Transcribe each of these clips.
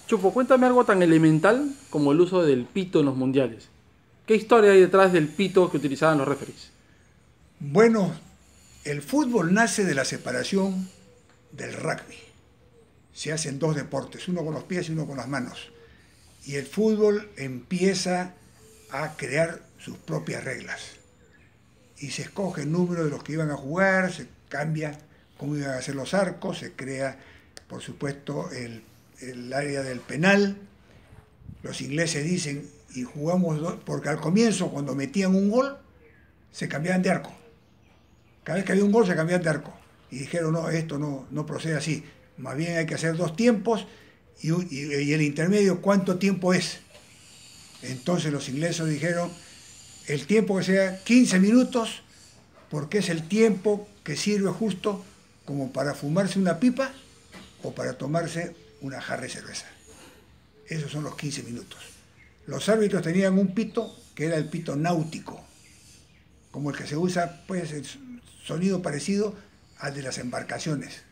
Chupo, cuéntame algo tan elemental como el uso del pito en los mundiales. ¿Qué historia hay detrás del pito que utilizaban los referees? Bueno, el fútbol nace de la separación del rugby. Se hacen dos deportes, uno con los pies y uno con las manos. Y el fútbol empieza a crear sus propias reglas. Y se escoge el número de los que iban a jugar, se cambia cómo iban a ser los arcos, se crea, por supuesto, el área del penal. Los ingleses dicen, y jugamos, porque al comienzo, cuando metían un gol, se cambiaban de arco. Cada vez que había un gol se cambiaban de arco. Y dijeron, no, esto no procede así. Más bien hay que hacer dos tiempos y el intermedio, ¿cuánto tiempo es? Entonces los ingleses dijeron, el tiempo que sea 15 minutos, porque es el tiempo que sirve justo como para fumarse una pipa o para tomarse una jarra de cerveza. Esos son los 15 minutos. Los árbitros tenían un pito que era el pito náutico, como el que se usa, pues, el sonido parecido al de las embarcaciones.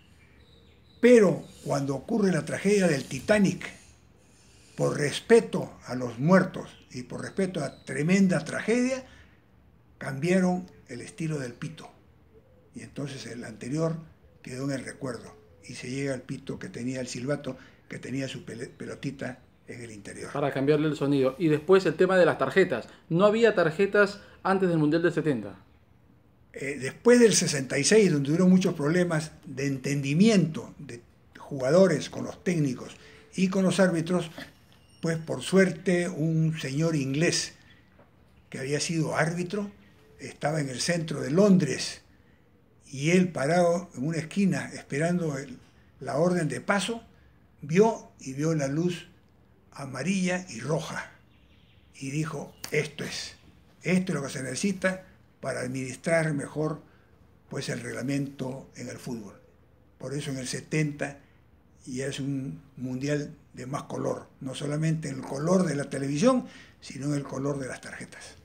Pero cuando ocurre la tragedia del Titanic, por respeto a los muertos y por respeto a la tremenda tragedia, cambiaron el estilo del pito. Y entonces el anterior quedó en el recuerdo. Y se llega al pito que tenía el silbato, que tenía su pelotita en el interior. Para cambiarle el sonido. Y después el tema de las tarjetas. No había tarjetas antes del Mundial del 70. Después del 66, donde hubo muchos problemas de entendimiento de jugadores con los técnicos y con los árbitros, pues por suerte un señor inglés que había sido árbitro estaba en el centro de Londres y él parado en una esquina esperando la orden de paso, vio la luz amarilla y roja y dijo, esto es lo que se necesita para administrar mejor pues el reglamento en el fútbol. Por eso en el 70 ya es un mundial de más color, no solamente el color de la televisión, sino el color de las tarjetas.